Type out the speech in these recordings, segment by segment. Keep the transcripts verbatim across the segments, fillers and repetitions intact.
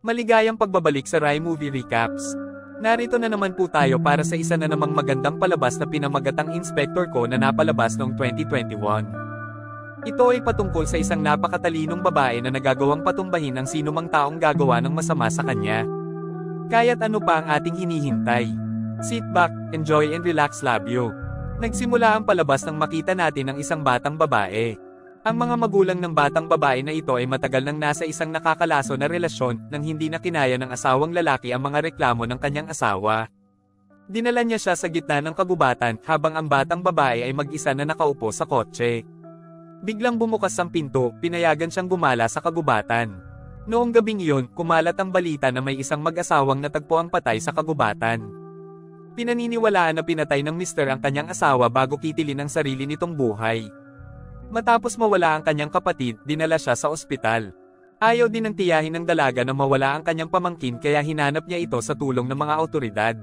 Maligayang pagbabalik sa Rai Movie Recaps. Narito na naman po tayo para sa isa na namang magandang palabas na pinamagatang Inspector Ko na napalabas noong twenty twenty-one. Ito ay patungkol sa isang napakatalinong babae na nagagawang patumbahin ang sinumang taong gagawa ng masama sa kanya. Kaya't ano pa ang ating hinihintay? Sit back, enjoy and relax labyo. Nagsimula ang palabas nang makita natin ang isang batang babae. Ang mga magulang ng batang babae na ito ay matagal nang nasa isang nakakalaso na relasyon nang hindi na kinaya ng asawang lalaki ang mga reklamo ng kanyang asawa. Dinala niya siya sa gitna ng kagubatan habang ang batang babae ay mag-isa na nakaupo sa kotse. Biglang bumukas ang pinto, pinayagan siyang gumala sa kagubatan. Noong gabing iyon, kumalat ang balita na may isang mag-asawang natagpo ang patay sa kagubatan. Pinaniniwalaan na pinatay ng mister ang kanyang asawa bago kitilin ang sarili nitong buhay. Matapos mawala ang kanyang kapatid, dinala siya sa ospital. Ayaw din ng tiyahin ng dalaga na mawala ang kanyang pamangkin kaya hinanap niya ito sa tulong ng mga awtoridad.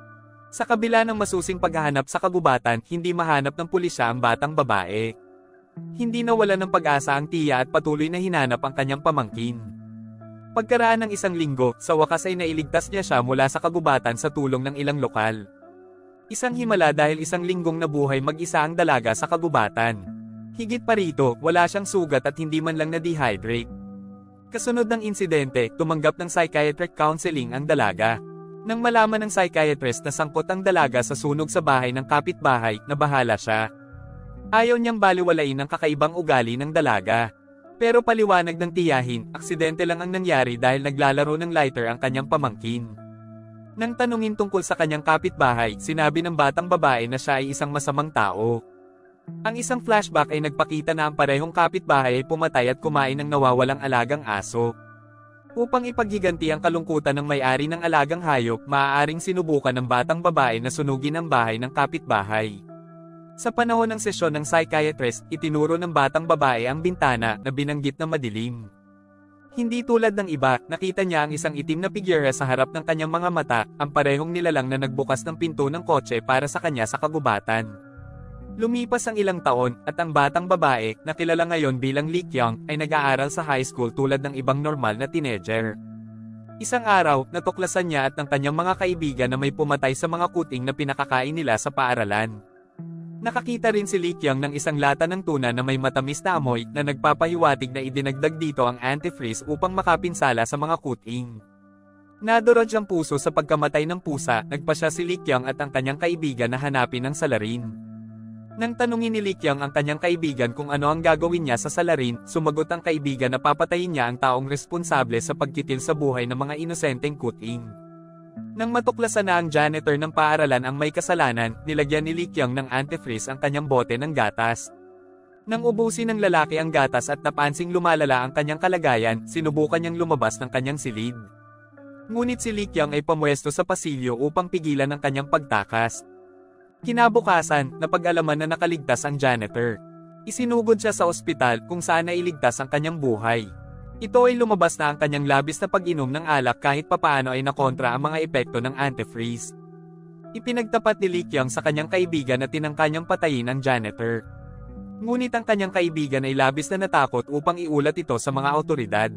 Sa kabila ng masusing paghahanap sa kagubatan, hindi mahanap ng pulisya ang batang babae. Hindi nawala ng pag-asa ang tiya at patuloy na hinanap ang kanyang pamangkin. Pagkaraan ng isang linggo, sa wakas ay nailigtas niya siya mula sa kagubatan sa tulong ng ilang lokal. Isang himala dahil isang linggong nabuhay mag-isa ang dalaga sa kagubatan. Higit pa rito, wala siyang sugat at hindi man lang na-dehydrate. Kasunod ng insidente, tumanggap ng psychiatric counseling ang dalaga. Nang malaman ng psychiatrist na sangkot ang dalaga sa sunog sa bahay ng kapitbahay, nabahala siya. Ayaw niyang baliwalain ang kakaibang ugali ng dalaga. Pero paliwanag ng tiyahin, aksidente lang ang nangyari dahil naglalaro ng lighter ang kanyang pamangkin. Nang tanungin tungkol sa kanyang kapitbahay, sinabi ng batang babae na siya ay isang masamang tao. Ang isang flashback ay nagpakita na ang parehong kapitbahay ay pumatay at kumain ng nawawalang alagang aso. Upang ipaghiganti ang kalungkutan ng may-ari ng alagang hayop, maaaring sinubukan ng batang babae na sunugin ang bahay ng kapitbahay. Sa panahon ng sesyon ng psychiatrist, itinuro ng batang babae ang bintana na binanggit na madilim. Hindi tulad ng iba, nakita niya ang isang itim na figura sa harap ng kanyang mga mata, ang parehong nilalang na nagbukas ng pinto ng kotse para sa kanya sa kagubatan. Lumipas ang ilang taon, at ang batang babae, na kilala ngayon bilang Lee Kyung, ay nag-aaral sa high school tulad ng ibang normal na teenager. Isang araw, natuklasan niya at ng kanyang mga kaibigan na may pumatay sa mga kuting na pinakakain nila sa paaralan. Nakakita rin si Lee Kyung ng isang lata ng tuna na may matamis na amoy na nagpapahiwatig na idinagdag dito ang antifreeze upang makapinsala sa mga kuting. Nadurog ang puso sa pagkamatay ng pusa, nagpasya si Lee Kyung at ang kanyang kaibigan na hanapin ang salarin. Nang tanungin ni Lee Kyung ang kanyang kaibigan kung ano ang gagawin niya sa salarin, sumagot ang kaibigan na papatayin niya ang taong responsable sa pagkitil sa buhay ng mga inosenteng kuting. Nang matuklasan na ang janitor ng paaralan ang may kasalanan, nilagyan ni Lee Kyung ng antifreeze ang kanyang bote ng gatas. Nang ubusin ng lalaki ang gatas at napansing lumalala ang kanyang kalagayan, sinubukan niyang lumabas ng kanyang silid. Ngunit si Lee Kyung ay pamwesto sa pasilyo upang pigilan ang kanyang pagtakas. Kinabukasan, napag-alaman na nakaligtas ang janitor. Isinugod siya sa ospital kung saan nailigtas ang kanyang buhay. Ito ay lumabas na ang kanyang labis na pag-inom ng alak kahit papaano ay nakontra ang mga epekto ng antifreeze. Ipinagtapat ni Lee Kyung sa kanyang kaibigan na tinangka niyang patayin ang janitor. Ngunit ang kanyang kaibigan ay labis na natakot upang iulat ito sa mga awtoridad.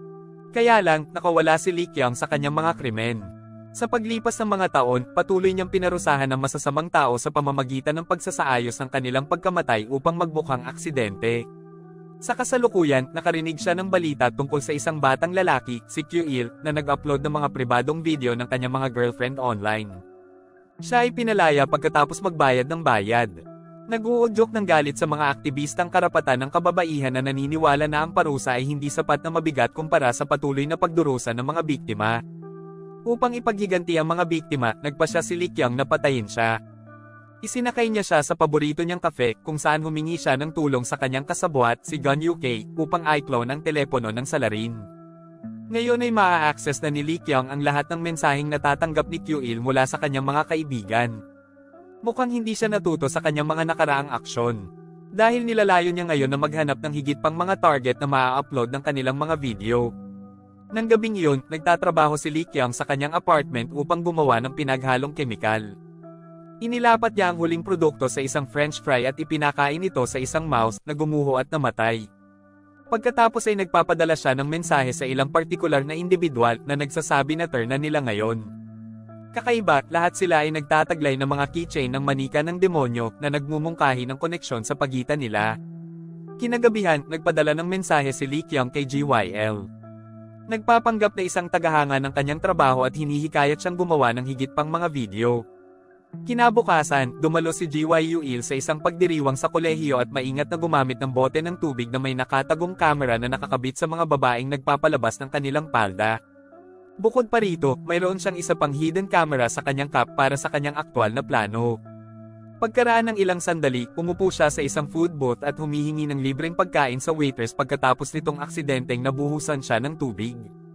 Kaya lang, nakawala si Lee Kyung sa kanyang mga krimen. Sa paglipas ng mga taon, patuloy niyang pinarusahan ng masasamang tao sa pamamagitan ng pagsasaayos ng kanilang pagkamatay upang magbukhang aksidente. Sa kasalukuyan, nakarinig siya ng balita tungkol sa isang batang lalaki, si Q-Il, na nag-upload ng mga pribadong video ng kanyang mga girlfriend online. Siya ay pinalaya pagkatapos magbayad ng bayad. Nag-uudyok ng galit sa mga aktivistang karapatan ng kababaihan na naniniwala na ang parusa ay hindi sapat na mabigat kumpara sa patuloy na pagdurusa ng mga biktima. Upang ipaghiganti ang mga biktima, nagpasya si Lee Kyung na patayin siya. Isinakay niya siya sa paborito niyang kafe kung saan humingi siya ng tulong sa kanyang kasabwat si Gun U K upang i-clone ang telepono ng salarin. Ngayon ay maa-access na ni Lee Kyung ang lahat ng mensaheng natatanggap ni Q-Il mula sa kanyang mga kaibigan. Mukhang hindi siya natuto sa kanyang mga nakaraang aksyon. Dahil nilalayo niya ngayon na maghanap ng higit pang mga target na maa-upload ng kanilang mga video. Nang gabing iyon, nagtatrabaho si Lee Kyung sa kanyang apartment upang gumawa ng pinaghalong kemikal. Inilapat niya ang huling produkto sa isang French fry at ipinakain ito sa isang mouse na gumuho at namatay. Pagkatapos ay nagpapadala siya ng mensahe sa ilang partikular na individual na nagsasabi na turn na nila ngayon. Kakaiba, lahat sila ay nagtataglay ng mga keychain ng manika ng demonyo na nagmumungkahi ng koneksyon sa pagitan nila. Kinagabihan, nagpadala ng mensahe si Lee Kyung kay G Y L. Nagpapanggap na isang tagahanga ng kanyang trabaho at hinihikayat siyang gumawa ng higit pang mga video. Kinabukasan, dumalo si G Y Il sa isang pagdiriwang sa kolehiyo at maingat na gumamit ng bote ng tubig na may nakatagong kamera na nakakabit sa mga babaeng nagpapalabas ng kanilang palda. Bukod pa rito, mayroon siyang isa pang hidden camera sa kanyang cap para sa kanyang aktwal na plano. Pagkaraan ng ilang sandali, umupo siya sa isang food booth at humihingi ng libreng pagkain sa waitress pagkatapos nitong aksidenteng nabuhusan siya ng tubig.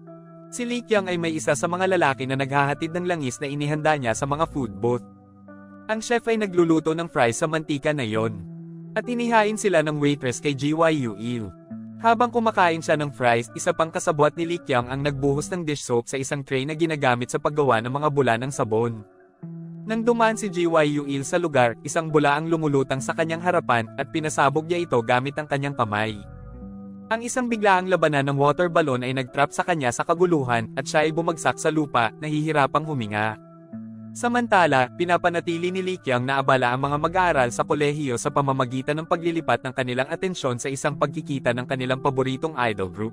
Si Lee Kyung ay may isa sa mga lalaki na naghahatid ng langis na inihanda niya sa mga food booth. Ang chef ay nagluluto ng fries sa mantika na yon. At inihain sila ng waitress kay G Y Il. Habang kumakain siya ng fries, isa pang kasabwat ni Lee Kyung ang nagbuhos ng dish soap sa isang tray na ginagamit sa paggawa ng mga bula ng sabon. Nang dumaan si G Y Il sa lugar, isang bula ang lumulutang sa kanyang harapan at pinasabog niya ito gamit ang kanyang kamay. Ang isang biglaang labanan ng water balloon ay nagtrap sa kanya sa kaguluhan at siya ay bumagsak sa lupa, nahihirapang huminga. Samantala, pinapanatili ni Lee Kyung na abala ang mga mag-aaral sa kolehiyo sa pamamagitan ng paglilipat ng kanilang atensyon sa isang pagkikita ng kanilang paboritong idol group.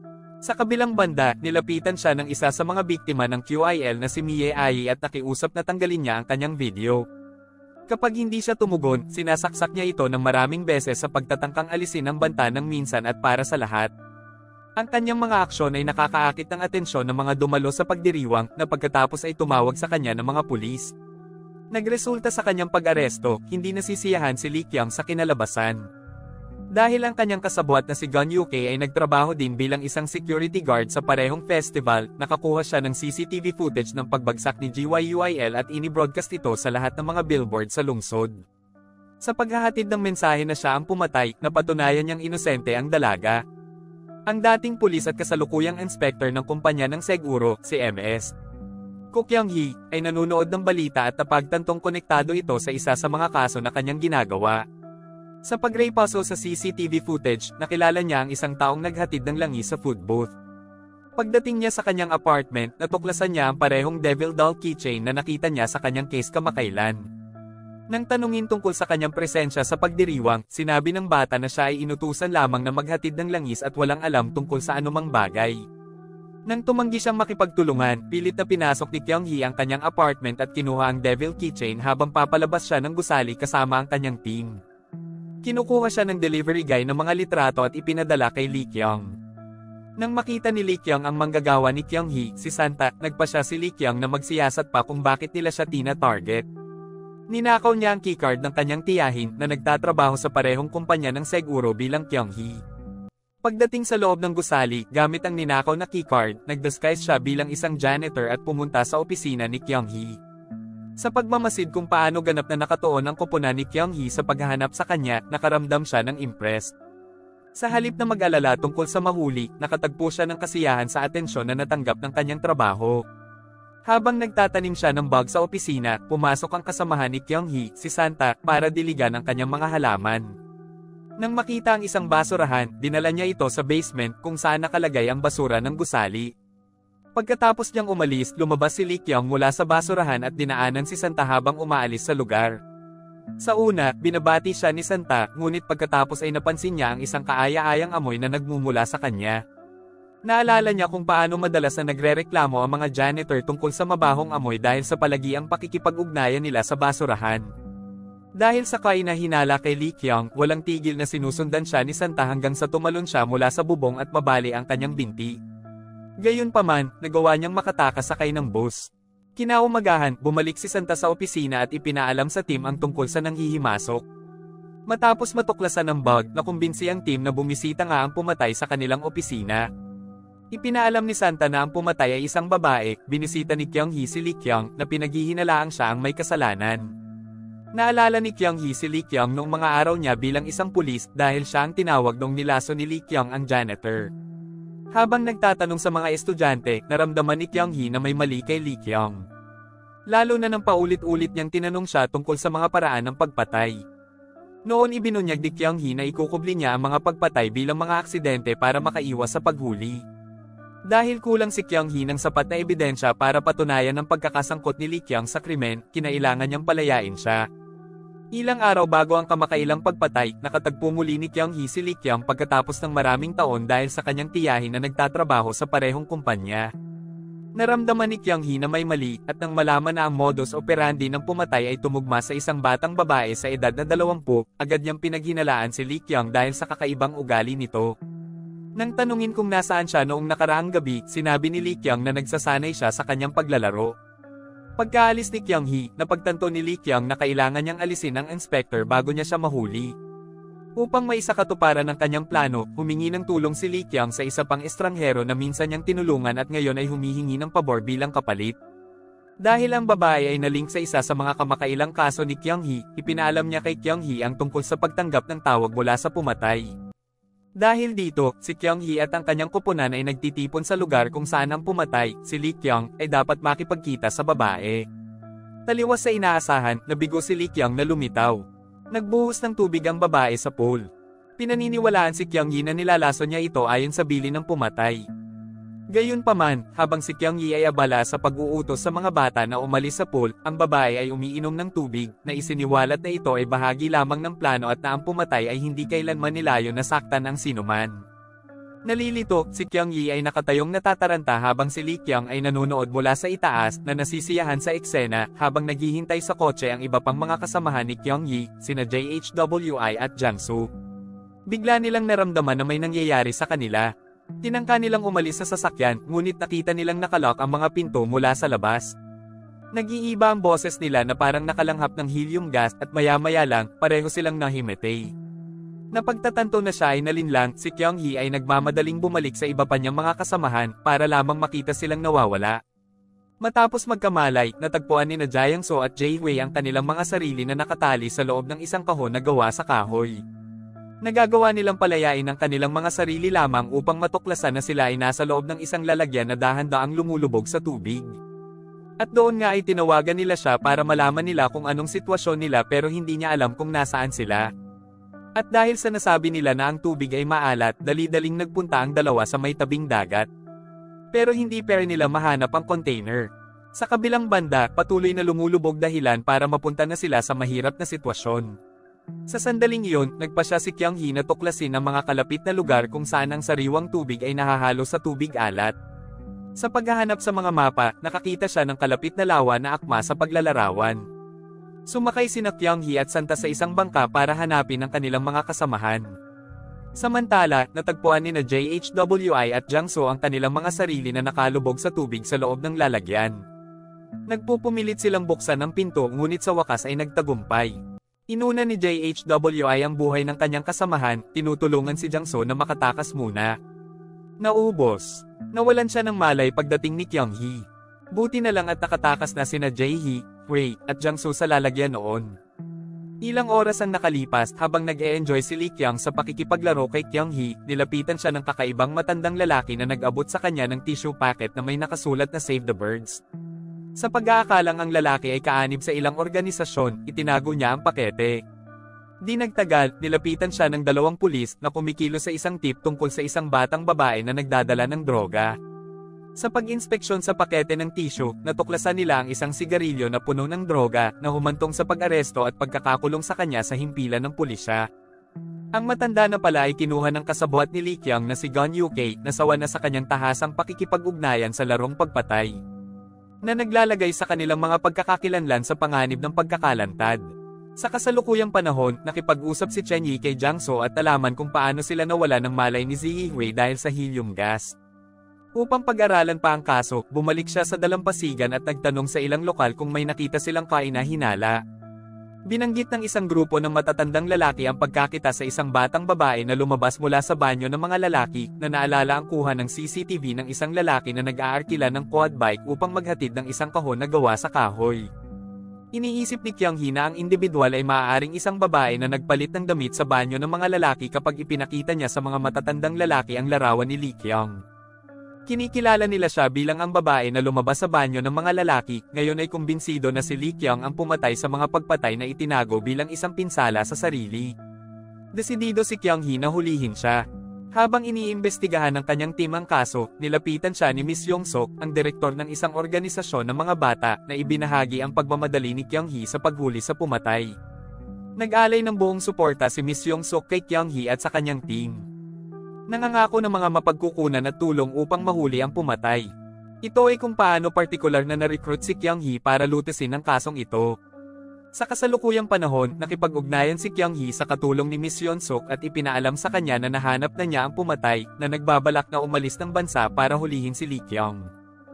Sa kabilang banda, nilapitan siya ng isa sa mga biktima ng Q I L na si Mie Ai at nakiusap na tanggalin niya ang kanyang video. Kapag hindi siya tumugon, sinasaksak niya ito ng maraming beses sa pagtatangkang alisin ang banta ng minsan at para sa lahat. Ang kanyang mga aksyon ay nakakaakit ng atensyon ng mga dumalo sa pagdiriwang na pagkatapos ay tumawag sa kanya ng mga pulis. Nagresulta sa kanyang pag-aresto, hindi nasisiyahan si Lee Kyung sa kinalabasan. Dahil ang kanyang kasabwat na si Gun Yuke ay nagtrabaho din bilang isang security guard sa parehong festival, nakakuha siya ng C C T V footage ng pagbagsak ni G Y L at ini-broadcast ito sa lahat ng mga billboard sa lungsod. Sa paghahatid ng mensahe na siya ang pumatay, napatunayan niyang inosente ang dalaga. Ang dating pulis at kasalukuyang inspektor ng kumpanya ng seguro, si M S Ko Kyung-hee, ay nanunood ng balita at napagtantong konektado ito sa isa sa mga kaso na kanyang ginagawa. Sa pag-repaso sa C C T V footage, nakilala niya ang isang taong naghatid ng langis sa food booth. Pagdating niya sa kanyang apartment, natuklasan niya ang parehong devil doll keychain na nakita niya sa kanyang case kamakailan. Nang tanungin tungkol sa kanyang presensya sa pagdiriwang, sinabi ng bata na siya ay inutusan lamang na maghatid ng langis at walang alam tungkol sa anumang bagay. Nang tumanggi siyang makipagtulungan, pilit na pinasok ni Kyung-hee ang kanyang apartment at kinuha ang devil keychain habang papalabas siya ng gusali kasama ang kanyang team. Kinukuha siya ng delivery guy ng mga litrato at ipinadala kay Lee Kyung. Nang makita ni Lee Kyung ang manggagawa ni Kyung-hee, si Santa, nagpa siya si Lee Kyung na magsiyasat pa kung bakit nila siya tina-target. Ninakaw niya ang keycard ng kanyang tiyahin na nagtatrabaho sa parehong kumpanya ng seguro bilang Kyung-hee. Pagdating sa loob ng gusali, gamit ang ninakaw na keycard, nag-disguise siya bilang isang janitor at pumunta sa opisina ni Kyung-hee. Sa pagmamasid kung paano ganap na nakatuon ang koponan ni Kyung-hee sa paghahanap sa kanya, nakaramdam siya ng impressed. Sa halip na mag-alala tungkol sa mahuli, nakatagpo siya ng kasiyahan sa atensyon na natanggap ng kanyang trabaho. Habang nagtatanim siya ng bug sa opisina, pumasok ang kasamahan ni Kyung-hee, si Santa, para diligan ang kanyang mga halaman. Nang makita ang isang basurahan, dinala niya ito sa basement kung saan nakalagay ang basura ng gusali. Pagkatapos niyang umalis, lumabas si Lee Kyung mula sa basurahan at dinaanan si Santa habang umaalis sa lugar. Sa una, binabati siya ni Santa, ngunit pagkatapos ay napansin niya ang isang kaaya-ayang amoy na nagmumula sa kanya. Naalala niya kung paano madalas na nagrereklamo ang mga janitor tungkol sa mabahong amoy dahil sa palagiang pakikipag-ugnayan nila sa basurahan. Dahil sa kainahinala kay Lee Kyung, walang tigil na sinusundan siya ni Santa hanggang sa tumalon siya mula sa bubong at mabali ang kanyang binti. Gayunpaman, nagawa niyang makatakas sakay ng bus. Kinaumagahan, bumalik si Santa sa opisina at ipinaalam sa team ang tungkol sa nanghihimasok. Matapos matuklasan ng bug, nakumbinsi ang team na bumisita nga ang pumatay sa kanilang opisina. Ipinaalam ni Santa na ang pumatay ay isang babae, binisita ni Kyung-hee si Lee Kyung na pinaghihinalaang siya ang may kasalanan. Naalala ni Kyung-hee si Lee Kyung noong mga araw niya bilang isang pulis dahil siya ang tinawag nung nilaso ni Lee Kyung ang janitor. Habang nagtatanong sa mga estudyante, naramdaman ni Kyung-hee na may mali kay Lee Kyung. Lalo na nang paulit-ulit niyang tinanong siya tungkol sa mga paraan ng pagpatay. Noon ibinunyag ni Kyung-hee na ikukubli niya ang mga pagpatay bilang mga aksidente para makaiwas sa paghuli. Dahil kulang si Kyung-hee ng sapat na ebidensya para patunayan ang pagkakasangkot ni Lee Kyung sa krimen, kinailangan niyang palayain siya. Ilang araw bago ang kamakailang pagpatay, nakatagpo muli ni Kyung-hee si Lee Kyung pagkatapos ng maraming taon dahil sa kanyang tiyahin na nagtatrabaho sa parehong kumpanya. Naramdaman ni Kyung-hee na may mali, at nang malaman na ang modus operandi ng pumatay ay tumugma sa isang batang babae sa edad na dalawampu, agad niyang pinaghinalaan si Lee Kyung dahil sa kakaibang ugali nito. Nang tanungin kung nasaan siya noong nakaraang gabi, sinabi ni Lee Kyung na nagsasanay siya sa kanyang paglalaro. Pagkaalis ni Kyung-hee, napagtanto ni Lee Kyung na kailangan niyang alisin ang inspector bago niya siya mahuli. Upang maisakatuparan ng kanyang plano, humingi ng tulong si Lee Kyung sa isa pang estranghero na minsan niyang tinulungan at ngayon ay humihingi ng pabor bilang kapalit. Dahil ang babae ay nalink sa isa sa mga kamakailang kaso ni Kyung-hee, ipinaalam niya kay Kyung-hee ang tungkol sa pagtanggap ng tawag mula sa pumatay. Dahil dito, si Kyung-hee at ang kanyang kupunan ay nagtitipon sa lugar kung saan ang pumatay, si Lee Kyung, ay dapat makipagkita sa babae. Taliwas sa inaasahan, nabigo si Lee Kyung na lumitaw. Nagbuhos ng tubig ang babae sa pool. Pinaniniwalaan si Kyung-hee na nilalaso niya ito ayon sa bilin ng pumatay. Gayunpaman, habang si Kyung-hee ay abala sa pag-uutos sa mga bata na umalis sa pool, ang babae ay umiinom ng tubig, na isiniwalat na ito ay bahagi lamang ng plano at na ang pumatay ay hindi kailanman nilayon na saktan ang sinuman. Nalilito, si Kyung-hee ay nakatayong natataranta habang si Lee Kyung ay nanonood mula sa itaas na nasisiyahan sa eksena habang naghihintay sa kotse ang iba pang mga kasamahan ni Kyung-hee, sina J H W I at Jang-soo. Bigla nilang naramdaman na may nangyayari sa kanila. Tinangka nilang umalis sa sasakyan, ngunit nakita nilang nakalock ang mga pinto mula sa labas. Nag-iiba ang boses nila na parang nakalanghap ng helium gas at maya-maya lang, pareho silang nahimatay. Napagtatanto na siya ay nalinlang, si Kyung-hee ay nagmamadaling bumalik sa iba pa niyang mga kasamahan para lamang makita silang nawawala. Matapos magkamalay, natagpuan ni na Jang-soo at Jae-wei ang kanilang mga sarili na nakatali sa loob ng isang kahon na gawa sa kahoy. Nagagawa nilang palayain ang kanilang mga sarili lamang upang matuklasan na sila ay nasa loob ng isang lalagyan na dahan-daang lumulubog sa tubig. At doon nga ay tinawagan nila siya para malaman nila kung anong sitwasyon nila pero hindi niya alam kung nasaan sila. At dahil sa nasabi nila na ang tubig ay maalat, dali-daling nagpunta ang dalawa sa may tabing dagat. Pero hindi pa rin nila mahanap ang container. Sa kabilang banda, patuloy na lumulubog dahilan para mapunta na sila sa mahirap na sitwasyon. Sa sandaling iyon, nagpasya si Kyung-hee na tuklasin ang mga kalapit na lugar kung saan ang sariwang tubig ay nahahalo sa tubig alat. Sa paghahanap sa mga mapa, nakakita siya ng kalapit na lawa na akma sa paglalarawan. Sumakay sina Kyung-hee at Santa sa isang bangka para hanapin ang kanilang mga kasamahan. Samantala, natagpuan ni na J H W I at Jang-soo ang kanilang mga sarili na nakalubog sa tubig sa loob ng lalagyan. Nagpupumilit silang buksan ang pinto ngunit sa wakas ay nagtagumpay. Inuna ni J H W I ang buhay ng kanyang kasamahan, tinutulungan si Jang-soo na makatakas muna. Naubos. Nawalan siya ng malay pagdating ni Kyung-hee. Buti na lang at nakatakas na sina Jae-hee, Wei, at Jang-soo sa lalagyan noon. Ilang oras ang nakalipas habang nag-e-enjoy si Lee Kyung sa pakikipaglaro kay Kyung-hee, nilapitan siya ng kakaibang matandang lalaki na nag-abot sa kanya ng tissue packet na may nakasulat na Save the Birds. Sa pag-aakalang ang lalaki ay kaanib sa ilang organisasyon, itinago niya ang pakete. Di nagtagal, nilapitan siya ng dalawang pulis na kumikilos sa isang tip tungkol sa isang batang babae na nagdadala ng droga. Sa pag-inspeksyon sa pakete ng tissue, natuklasan nila ang isang sigarilyo na puno ng droga na humantong sa pag-aresto at pagkakakulong sa kanya sa himpilan ng pulisya. Ang matanda na pala ay kinuha ng kasabuat ni Lee Kyung na si Gon Yu-kei na sawa na sa kanyang tahasang pakikipag-ugnayan sa larong pagpatay, na naglalagay sa kanilang mga pagkakakilanlan sa panganib ng pagkakalantad. Sa kasalukuyang panahon, nakipag-usap si Chen Yi kay Jang-soo at alaman kung paano sila nawala ng malay ni Jae-wei dahil sa helium gas. Upang pag-aralan pa ang kaso, bumalik siya sa dalampasigan at nagtanong sa ilang lokal kung may nakita silang kaina-hinala. Binanggit ng isang grupo ng matatandang lalaki ang pagkakita sa isang batang babae na lumabas mula sa banyo ng mga lalaki, na naalala ang kuha ng C C T V ng isang lalaki na nag-aarkila ng quad bike upang maghatid ng isang kahon na gawa sa kahoy. Iniisip ni Kyung-hee na ang individual ay maaaring isang babae na nagpalit ng damit sa banyo ng mga lalaki kapag ipinakita niya sa mga matatandang lalaki ang larawan ni Lee Kyung. Kinikilala nila siya bilang ang babae na lumabas sa banyo ng mga lalaki, ngayon ay kumbinsido na si Lee Kyung ang pumatay sa mga pagpatay na itinago bilang isang pinsala sa sarili. Desidido si Kyung Hee na hulihin siya. Habang iniimbestigahan ng kanyang team ang kaso, nilapitan siya ni Miss Yong Sok, ang direktor ng isang organisasyon ng mga bata, na ibinahagi ang pagmamadali ni Kyung Hee sa paghuli sa pumatay. Nag-alay ng buong suporta si Miss Yong Sok kay Kyung Hee at sa kanyang team. Nangangako ng mga mapagkukunan at tulong upang mahuli ang pumatay. Ito ay kung paano partikular na na-recruit si Kyung Hee para lutasin ang kasong ito. Sa kasalukuyang panahon, nakipag-ugnayan si Kyung Hee sa katulong ni Miss Yeon Suk at ipinaalam sa kanya na nahanap na niya ang pumatay, na nagbabalak na umalis ng bansa para hulihin si Lee Kyung.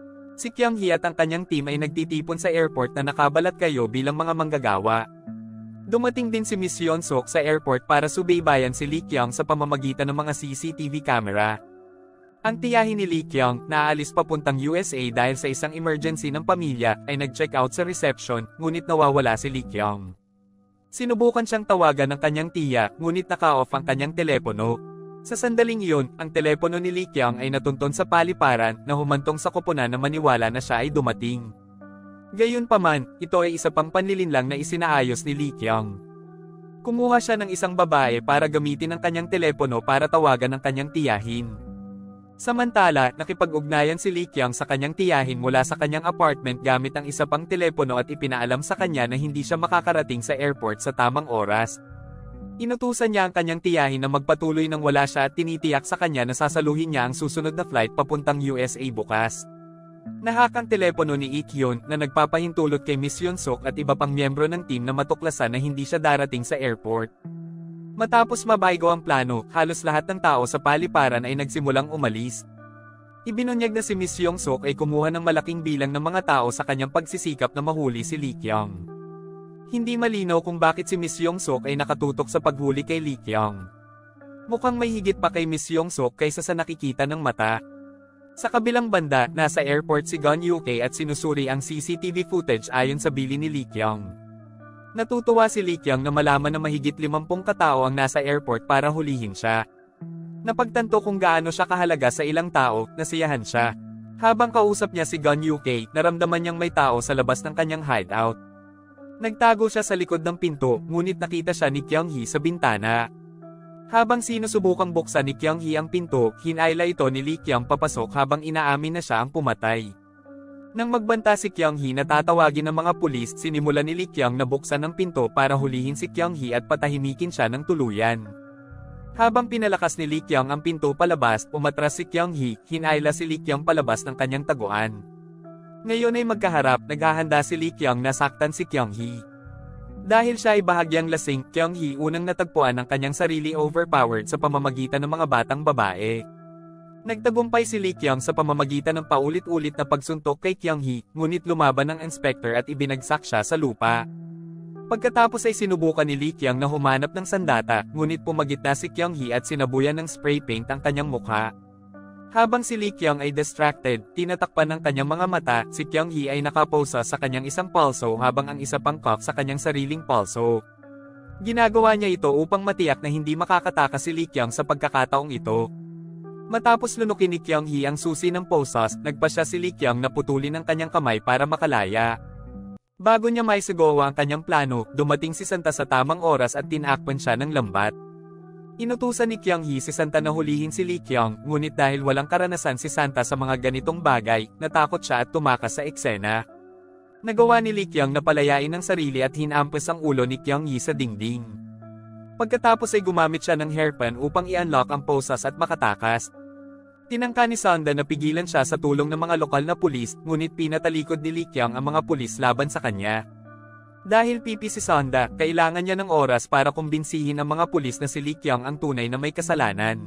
Si Kyung Hee at ang kanyang team ay nagtitipon sa airport na nakabalat kayo bilang mga manggagawa. Dumating din si Miss Yeon Suk sa airport para subaybayan si Lee Kyung sa pamamagitan ng mga C C T V camera. Ang tiyahin ni Lee Kyung, na aalis papuntang U S A dahil sa isang emergency ng pamilya, ay nag-check out sa reception, ngunit nawawala si Lee Kyung. Sinubukan siyang tawagan ng kanyang tiya, ngunit naka-off ang kanyang telepono. Sa sandaling iyon, ang telepono ni Lee Kyung ay natunton sa paliparan, na humantong sa koponan na maniwala na siya ay dumating. Gayunpaman, ito ay isa pang panlilinlang na isinaayos ni Lee Kyung. Kumuha siya ng isang babae para gamitin ang kanyang telepono para tawagan ang kanyang tiyahin. Samantala, nakipag-ugnayan si Lee Kyung sa kanyang tiyahin mula sa kanyang apartment gamit ang isa pang telepono at ipinaalam sa kanya na hindi siya makakarating sa airport sa tamang oras. Inutusan niya ang kanyang tiyahin na magpatuloy nang wala siya at tinitiyak sa kanya na sasaluhin niya ang susunod na flight papuntang U S A bukas. Nahak ang telepono ni Ik-hyun na nagpapahintulot kay Miss Yeon Suk at iba pang miyembro ng team na matuklasan na hindi siya darating sa airport. Matapos mabaygo ang plano, halos lahat ng tao sa paliparan ay nagsimulang umalis. Ibinunyag na si Miss Yeon Suk ay kumuha ng malaking bilang ng mga tao sa kanyang pagsisikap na mahuli si Lee Kyung. Hindi malinaw kung bakit si Miss Yeon Suk ay nakatutok sa paghuli kay Lee Kyung. Mukhang may higit pa kay Miss Yeon Suk kaysa sa nakikita ng mata. Sa kabilang banda, nasa airport si Gun Uk at sinusuri ang C C T V footage ayon sa bili ni Lee Kyung. Natutuwa si Lee Kyung na malaman na mahigit limampung katao ang nasa airport para hulihin siya. Napagtanto kung gaano siya kahalaga sa ilang tao, nasiyahan siya. Habang kausap niya si Gun U K, naramdaman niyang may tao sa labas ng kanyang hideout. Nagtago siya sa likod ng pinto, ngunit nakita siya ni Kyung Hee sa bintana. Habang sinusubukang buksan ni Kyung Hee ang pinto, hinayla ito ni Lee Kyung papasok habang inaamin na siya ang pumatay. Nang magbanta si Kyung Hee na tatawagin ng mga pulis, sinimulan ni Lee Kyung na buksan ang pinto para hulihin si Kyung Hee at patahimikin siya ng tuluyan. Habang pinalakas ni Lee Kyung ang pinto palabas, umatras si Kyung Hee, hinayla si Lee Kyung palabas ng kanyang taguan. Ngayon ay magkaharap, naghahanda si Lee Kyung na saktan si Kyung Hee. Dahil siya ay bahagyang lasing, Kyung Hee unang natagpuan ang kanyang sarili overpowered sa pamamagitan ng mga batang babae. Nagtagumpay si Lee Kyung sa pamamagitan ng paulit-ulit na pagsuntok kay Kyung Hee, ngunit lumaban ng inspector at ibinagsak siya sa lupa. Pagkatapos ay sinubukan ni Lee Kyung na humanap ng sandata, ngunit pumagit na si Kyung Hee at sinabuyan ng spray paint ang kanyang mukha. Habang si Lee Kyung ay distracted, tinatakpan ng kanyang mga mata, si Kyung Hee ay nakaposa sa kanyang isang palso habang ang isa pang cuff sa kanyang sariling palso. Ginagawa niya ito upang matiyak na hindi makakatakas si Lee Kyung sa pagkakataong ito. Matapos lunukin ni Kyung Hee ang susi ng posas, nagpa siya si Lee Kyung na putulin ang kanyang kamay para makalaya. Bago niya maisagawa ang kanyang plano, dumating si Santa sa tamang oras at tinakpan siya ng lambat. Inutusan ni Kyung Hee si Santa na hulihin si Lee Kyung, ngunit dahil walang karanasan si Santa sa mga ganitong bagay, natakot siya at tumakas sa eksena. Nagawa ni Lee Kyung na palayain ang sarili at hinampas ang ulo ni Kyung Hee sa dingding. Pagkatapos ay gumamit siya ng hairpin upang i-unlock ang posas at makatakas. Tinangka ni Sanda na pigilan siya sa tulong ng mga lokal na pulis, ngunit pinatalikod ni Lee Kyung ang mga pulis laban sa kanya. Dahil pipi si Sanda, kailangan niya ng oras para kumbinsihin ang mga pulis na si Lee Kyung ang tunay na may kasalanan.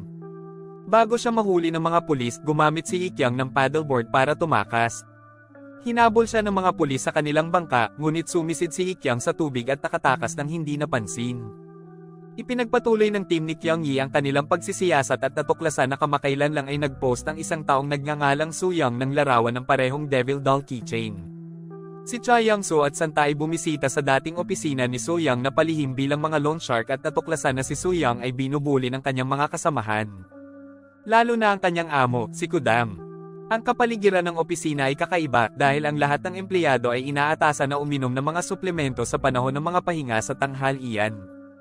Bago siya mahuli ng mga pulis, gumamit si Lee Kyung ng paddleboard para tumakas. Hinabol siya ng mga pulis sa kanilang bangka, ngunit sumisid si Lee Kyung sa tubig at nakatakas ng hindi napansin. Ipinagpatuloy ng team ni Kyung Hee ang kanilang pagsisiyasat at natuklasan na kamakailan lang ay nag-post ang isang taong nagngangalang Soo Young ng larawan ng parehong Devil Doll keychain. Si Cha Young-soo at Santa ay bumisita sa dating opisina ni Soo Young na palihim bilang mga loan shark at natuklasan na si Soo Young ay binubuli ng kanyang mga kasamahan. Lalo na ang kanyang amo, si Kudam. Ang kapaligiran ng opisina ay kakaiba dahil ang lahat ng empleyado ay inaatasan na uminom ng mga suplemento sa panahon ng mga pahinga sa tanghalian.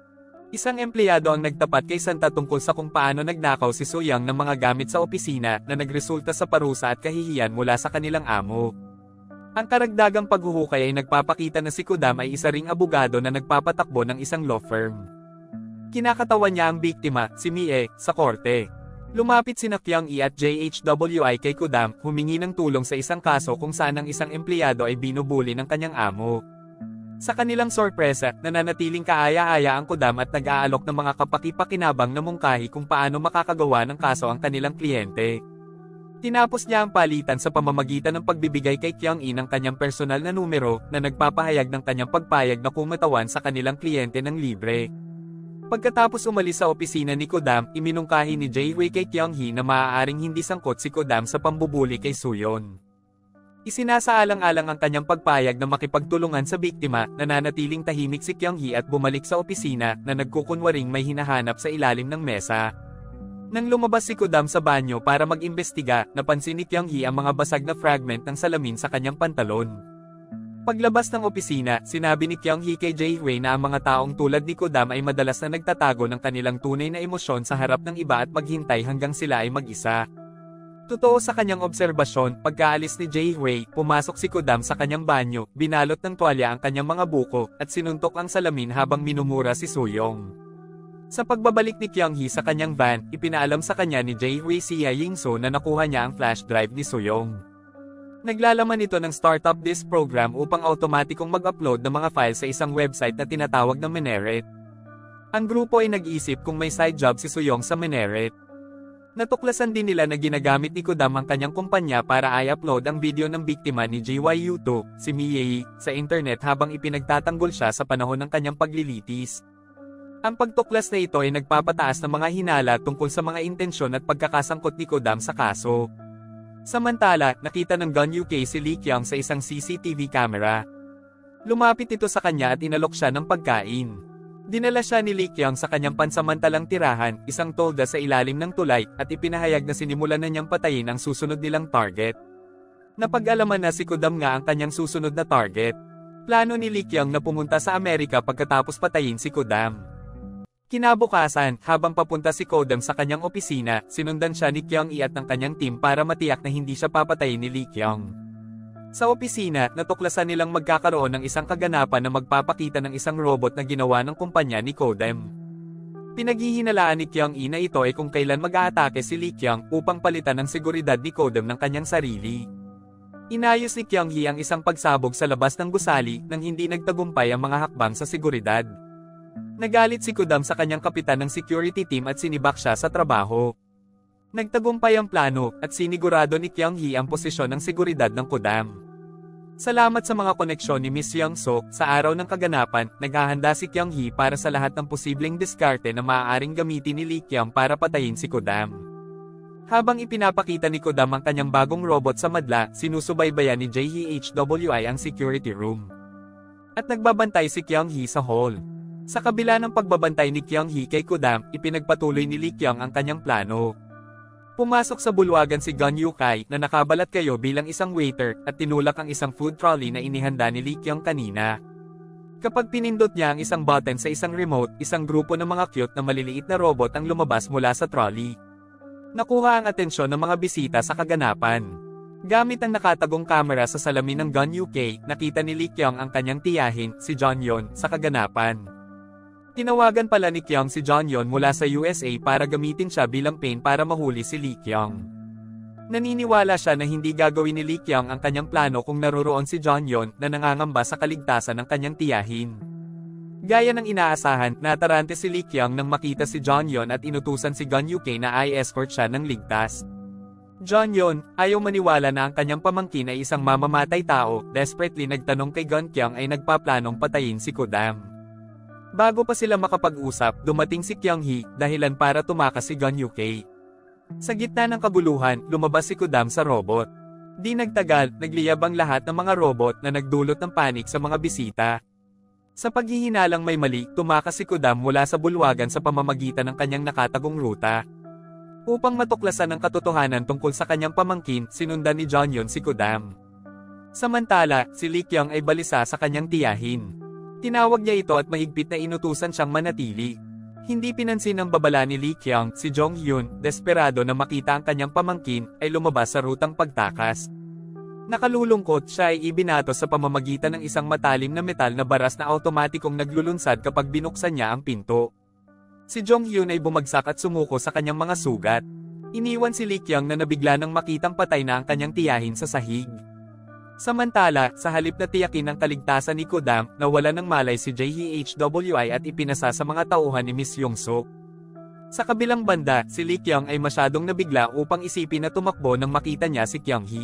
Isang empleyado ang nagtapat kay Santa tungkol sa kung paano nagnakaw si Soo-young ng mga gamit sa opisina na nagresulta sa parusa at kahihiyan mula sa kanilang amo. Ang karagdagang paghuhukay ay nagpapakita na si Kodam ay isa ring abogado na nagpapatakbo ng isang law firm. Kinakatawan niya ang biktima, si Mie, sa korte. Lumapit sina Kyung-hee at J H W I kay Kodam, humingi ng tulong sa isang kaso kung saan ang isang empleyado ay binubuli ng kanyang amo. Sa kanilang sorpresa, nananatiling kaaya-aya ang Kodam at nag-aalok ng mga kapaki-pakinabang na mungkahi kung paano makakagawa ng kaso ang kanilang kliyente. Tinapos niya ang palitan sa pamamagitan ng pagbibigay kay Kyung-hee ng kanyang personal na numero na nagpapahayag ng kanyang pagpayag na kumatawan sa kanilang kliyente ng libre. Pagkatapos umalis sa opisina ni Kodam, iminungkahi ni Jae-hwi kay Kyung-hee na maaaring hindi sangkot si Kodam sa pambubuli kay Soo-yeon. Isinasaalang-alang ang kanyang pagpayag na makipagtulungan sa biktima, nananatiling tahimik si Kyung-hee at bumalik sa opisina na nagkukunwaring may hinahanap sa ilalim ng mesa. Nang lumabas si Kodam sa banyo para mag-imbestiga, napansin ni Kyung-hee ang mga basag na fragment ng salamin sa kanyang pantalon. Paglabas ng opisina, sinabi ni Kyung-hee kay Jae-hwi na ang mga taong tulad ni Kodam ay madalas na nagtatago ng kanilang tunay na emosyon sa harap ng iba at maghintay hanggang sila ay mag-isa. Totoo sa kanyang obserbasyon, pagkaalis ni Jae-hwi, pumasok si Kodam sa kanyang banyo, binalot ng tuwalya ang kanyang mga buko, at sinuntok ang salamin habang minumura si Soo-young. Sa pagbabalik ni Kyung-hee sa kanyang van, ipinaalam sa kanya ni Jae-hwi si Ye-in-soo na nakuha niya ang flash drive ni Soo-young. Naglalaman ito ng startup disk program upang automatikong mag-upload ng mga file sa isang website na tinatawag na Meneret. Ang grupo ay nag-isip kung may side job si Soo-young sa Meneret. Natuklasan din nila na ginagamit ni Kodam ang kanyang kumpanya para i-upload ang video ng biktima ni J Y U two, si Mie, sa internet habang ipinagtatanggol siya sa panahon ng kanyang paglilitis. Ang pagtuklas na ito ay nagpapataas ng mga hinala tungkol sa mga intensyon at pagkakasangkot ni Kodam sa kaso. Samantala, nakita ng Gun U K si Lee Kyung sa isang C C T V camera. Lumapit ito sa kanya at inalok siya ng pagkain. Dinala siya ni Lee Kyung sa kanyang pansamantalang tirahan, isang tolda sa ilalim ng tulay, at ipinahayag na sinimulan na niyang patayin ang susunod nilang target. Napag-alaman na si Kodam nga ang kanyang susunod na target. Plano ni Lee Kyung na pumunta sa Amerika pagkatapos patayin si Kodam. Kinabukasan, habang papunta si Kodam sa kanyang opisina, sinundan siya ni Kyung-hee at ng kanyang team para matiyak na hindi siya papatayin ni Lee Kyung. Sa opisina, natuklasan nilang magkakaroon ng isang kaganapan na magpapakita ng isang robot na ginawa ng kumpanya ni Kodam. Pinaghihinalaan ni Kyung-hee na ito ay kung kailan mag-aatake si Lee Kyung upang palitan ng seguridad ni Kodam ng kanyang sarili. Inayos ni Kyung-hee ang isang pagsabog sa labas ng gusali nang hindi nagtagumpay ang mga hakbang sa seguridad. Nagalit si Kodam sa kanyang kapitan ng security team at sinibak siya sa trabaho. Nagtagumpay ang plano at sinigurado ni Kyung-hee ang posisyon ng seguridad ng Kodam. Salamat sa mga koneksyon ni Miss Young-soo, sa araw ng kaganapan, naghahanda si Kyung-hee para sa lahat ng posibleng diskarte na maaaring gamitin ni Lee Kyung para patayin si Kodam. Habang ipinapakita ni Kodam ang kanyang bagong robot sa madla, sinusubaybayan ni J H W I ang security room. At nagbabantay si Kyung-hee sa hall. Sa kabila ng pagbabantay ni Kyung-hee kay Kodam, ipinagpatuloy ni Lee Kyung ang kanyang plano. Pumasok sa bulwagan si Gun Yu-kai na nakabalat kayo bilang isang waiter at tinulak ang isang food trolley na inihanda ni Lee Kyung kanina. Kapag pinindot niya ang isang button sa isang remote, isang grupo ng mga cute na maliliit na robot ang lumabas mula sa trolley. Nakuha ang atensyon ng mga bisita sa kaganapan. Gamit ang nakatagong kamera sa salamin ng Gun U K, nakita ni Lee Kyung ang kanyang tiyahin, si Jeon-yeon, sa kaganapan. Tinawagan pala ni Kyung si Jeon-yeon mula sa U S A para gamitin siya bilang pain para mahuli si Lee Kyung. Naniniwala siya na hindi gagawin ni Lee Kyung ang kanyang plano kung naroroon si Jeon-yeon na nangangamba sa kaligtasan ng kanyang tiyahin. Gaya ng inaasahan, natarante si Lee Kyung nang makita si Jeon-yeon at inutusan si Gun U K na i-escort siya ng ligtas. Jeon-yeon, ayaw maniwala na ang kanyang pamangkin ay isang mamamatay tao, desperately nagtanong kay Gun Kyung ay nagpaplanong patayin si Kodam. Bago pa sila makapag-usap, dumating si Kyung-hee, dahilan para tumakas si Gun U K. Sa gitna ng kabuluhan, lumabas si Kodam sa robot. Di nagtagal, nagliyab ang lahat ng mga robot na nagdulot ng panik sa mga bisita. Sa paghihinalang may mali, tumakas si Kodam mula sa bulwagan sa pamamagitan ng kanyang nakatagong ruta. Upang matuklasan ang katotohanan tungkol sa kanyang pamangkin, sinundan ni Jonghyun si Kudam. Samantala, si Lee Kyung ay balisa sa kanyang tiyahin. Tinawag niya ito at mahigpit na inutusan siyang manatili. Hindi pinansin ng babala ni Lee Kyung, si Jonghyun, desperado na makita ang kanyang pamangkin, ay lumabas sa rutang pagtakas. Nakalulungkot, siya ay ibinato sa pamamagitan ng isang matalim na metal na baras na automatikong naglulunsad kapag binuksan niya ang pinto. Si Jonghyun ay bumagsak at sumuko sa kanyang mga sugat. Iniwan si Lee Kyung na nabigla nang makitang patay na ang kanyang tiyahin sa sahig. Samantala, sa halip na tiyakin ang kaligtasan ni Kudam, nawala ng malay si J H W I at ipinasa sa mga tauhan ni Miss Young-suk. Sa kabilang banda, si Lee Kyung ay masyadong nabigla upang isipin na tumakbo nang makita niya si Kyung-hee.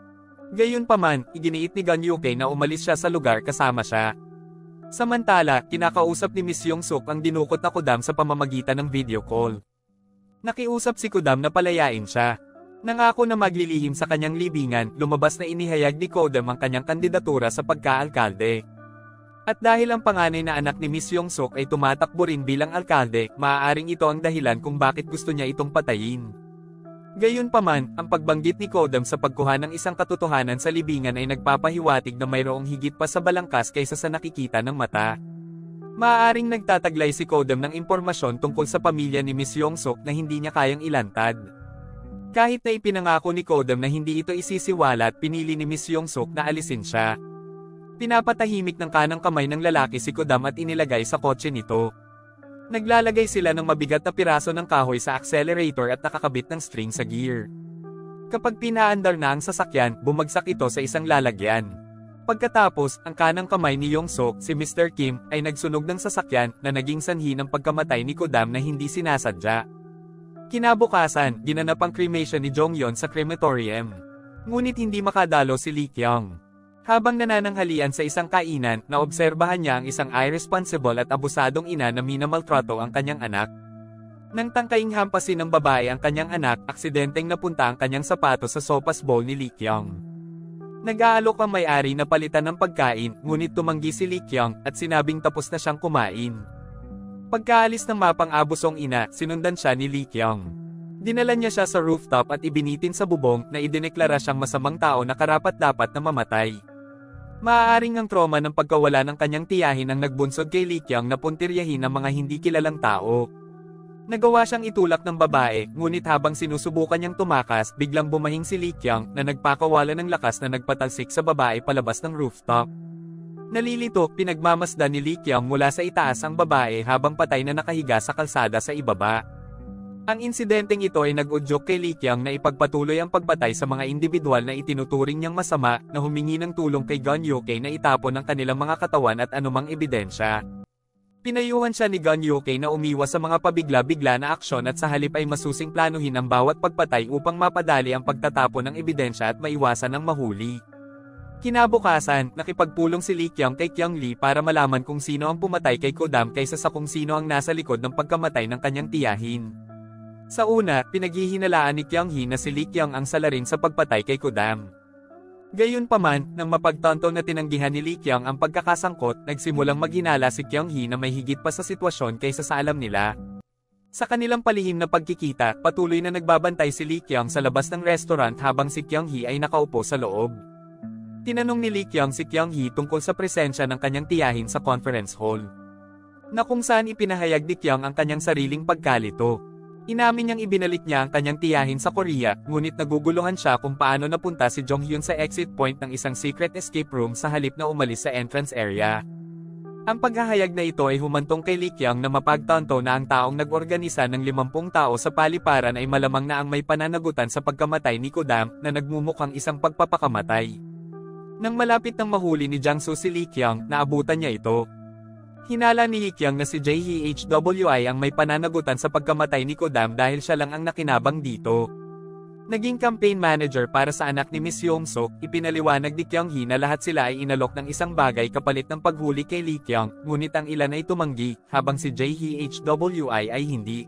Gayunpaman, iginiit ni Gun Yuke na umalis siya sa lugar kasama siya. Samantala, kinakausap ni Miss Young-suk ang dinukot na Kudam sa pamamagitan ng video call. Nakiusap si Kudam na palayain siya. Nangako na maglilihim sa kanyang libingan, lumabas na inihayag ni Kudam ang kanyang kandidatura sa pagka-alkalde. At dahil ang panganay na anak ni Miss Young-suk ay tumatakbo rin bilang alkalde, maaaring ito ang dahilan kung bakit gusto niya itong patayin. Gayunpaman, ang pagbanggit ni Kudam sa pagkuha ng isang katotohanan sa libingan ay nagpapahiwatig na mayroong higit pa sa balangkas kaysa sa nakikita ng mata. Maaaring nagtataglay si Kudam ng impormasyon tungkol sa pamilya ni Miss Young-suk na hindi niya kayang ilantad. Kahit na ipinangako ni Kudam na hindi ito isisiwalat, pinili ni Miss Young-suk na alisin siya. Pinapatahimik ng kanang kamay ng lalaki si Kudam at inilagay sa kotse nito. Naglalagay sila ng mabigat na piraso ng kahoy sa accelerator at nakakabit ng string sa gear. Kapag pinaandar na ang sasakyan, bumagsak ito sa isang lalagyan. Pagkatapos, ang kanang kamay ni Young-suk, si Mister Kim, ay nagsunog ng sasakyan na naging sanhi ng pagkamatay ni Kudam na hindi sinasadya. Kinabukasan, ginanap ang cremation ni Jonghyun sa crematorium. Ngunit hindi makadalo si Lee Kyung. Habang nanananghalian sa isang kainan, naobserbahan niya ang isang irresponsible at abusadong ina na minamaltrato ang kanyang anak. Nang tangkaing hampasin ng babae ang kanyang anak, aksidenteng napunta ang kanyang sapato sa sopas bowl ni Lee Kyung. Nag-aalok ang may-ari na palitan ng pagkain, ngunit tumanggi si Lee Kyung at sinabing tapos na siyang kumain. Pagkaalis ng mapang-abusong ina, sinundan siya ni Lee Kyung. Dinala niya siya sa rooftop at ibinitin sa bubong na idineklara siyang masamang tao na karapat-dapat na mamatay. Maaaring ang trauma ng pagkawala ng kanyang tiyahin ang nagbunsod kay Lee Kyung na puntiryahin ang mga hindi kilalang tao. Nagawa siyang itulak ng babae, ngunit habang sinusubukan niyang tumakas, biglang bumahing si Lee Kyung na nagpakawala ng lakas na nagpatalsik sa babae palabas ng rooftop. Nalilito, pinagmamasdan ni Lee Kyung mula sa itaas ang babae habang patay na nakahiga sa kalsada sa ibaba. Ang insidenteng ito ay nag-udyok kay Lee Kyung na ipagpatuloy ang pagpatay sa mga individual na itinuturing niyang masama, na humingi ng tulong kay Gun Yuke na itapon ang kanilang mga katawan at anumang ebidensya. Pinayuhan siya ni Gun Yuke na umiwas sa mga pabigla-bigla na aksyon at sa halip ay masusing planuhin ang bawat pagpatay upang mapadali ang pagtatapon ng ebidensya at maiwasan ang mahuli. Kinabukasan, nakipagpulong si Lee Kyung kay Kyung Lee para malaman kung sino ang pumatay kay Kudam kaysa sa kung sino ang nasa likod ng pagkamatay ng kanyang tiyahin. Sa una, pinaghihinalaan ni Kyung Hee na si Lee Kyung ang salarin sa pagpatay kay Kudam. Gayunpaman, nang mapagtanto na tinanggihan ni Lee Kyung ang pagkakasangkot, nagsimulang maghinala si Kyung Hee na may higit pa sa sitwasyon kaysa sa alam nila. Sa kanilang palihim na pagkikita, patuloy na nagbabantay si Lee Kyung sa labas ng restaurant habang si Kyung Hee ay nakaupo sa loob. Tinanong ni Lee Kyung si Kyung Hee tungkol sa presensya ng kanyang tiyahin sa conference hall, na kung saan ipinahayag ni Kyung ang kanyang sariling pagkalito. Inamin niyang ibinalik niya ang kanyang tiyahin sa Korea, ngunit naguguluhan siya kung paano napunta si Jonghyun sa exit point ng isang secret escape room sa halip na umalis sa entrance area. Ang paghahayag na ito ay humantong kay Lee Kyung na mapagtanto na ang taong nag-organisa ng limampung tao sa paliparan ay malamang na ang may pananagutan sa pagkamatay ni Kudam, na nagmumukhang isang pagpapakamatay. Nang malapit nang mahuli ni Jang-soo si Lee Kyung, naabutan niya ito. Hinala ni Lee Kyung na si J H W I ang may pananagutan sa pagkamatay ni Kudam dahil siya lang ang nakinabang dito. Naging campaign manager para sa anak ni Miss Young-suk, ipinaliwanag ni Kyung Hee na lahat sila ay inalok ng isang bagay kapalit ng paghuli kay Lee Kyung, ngunit ang ilan ay tumanggi, habang si J H W I ay hindi.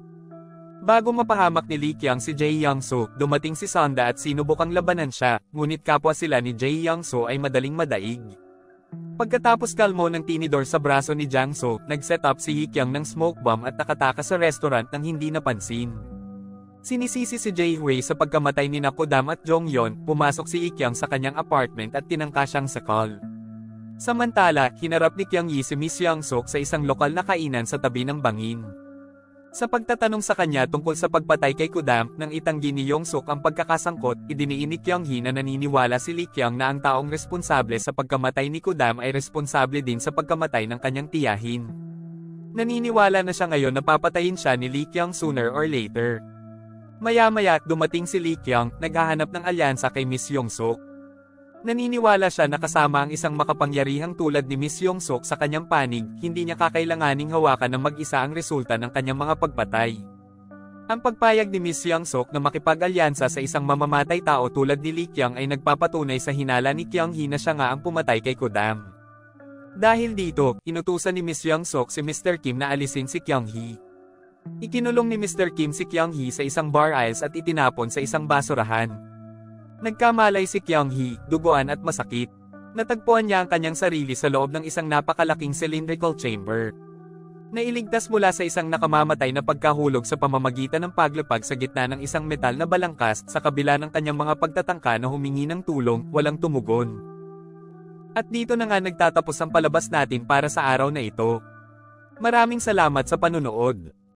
Bago mapahamak ni Lee Kyung si Jae Young-soo, dumating si Sonda at sinubukang labanan siya, ngunit kapwa sila ni Jae Young-soo ay madaling madaig. Pagkatapos kalmo ng tinidor sa braso ni Jang-soo, nag-set up si Hee Kyung ng smoke bomb at nakatakas sa restaurant nang hindi napansin. Sinisisi si Jae-hui sa pagkamatay ni Kodam at Jonghyun, pumasok si Ik-young sa kanyang apartment at tinangka siyang sakal. Samantala, hinarap ni Kyung-hee si Miss Young-suk sa isang lokal na kainan sa tabi ng bangin. Sa pagtatanong sa kanya tungkol sa pagpatay kay Kodam, nang itanggi ni Young-suk ang pagkakasangkot, idiniin ni Kyung-hee na naniniwala si Lee Kyung na ang taong responsable sa pagkamatay ni Kodam ay responsable din sa pagkamatay ng kanyang tiyahin. Naniniwala na siya ngayon na papatayin siya ni Lee Kyung sooner or later. Maya-maya, dumating si Lee Kyung, naghahanap ng alyansa kay Miss Young-suk. Naniniwala siya na kasama ang isang makapangyarihang tulad ni Miss Young-suk sa kanyang panig, hindi niya kakailanganing hawakan ng mag-isa ang resulta ng kanyang mga pagpatay. Ang pagpayag ni Miss Young-suk na makipag-alyansa sa isang mamamatay tao tulad ni Lee Kyung ay nagpapatunay sa hinala ni Kyung-hee na siya nga ang pumatay kay Kodam. Dahil dito, inutusan ni Miss Young-suk si Mister Kim na alisin si Kyung-hee. Ikinulong ni Mister Kim si Kyung-hee sa isang bar aisles at itinapon sa isang basurahan. Nagkamalay si Kyung-hee, duguan at masakit. Natagpuan niya ang kanyang sarili sa loob ng isang napakalaking cylindrical chamber. Nailigtas mula sa isang nakamamatay na pagkahulog sa pamamagitan ng paglapag sa gitna ng isang metal na balangkas sa kabila ng kanyang mga pagtatangka na humingi ng tulong, walang tumugon. At dito na nga nagtatapos ang palabas natin para sa araw na ito. Maraming salamat sa panunood.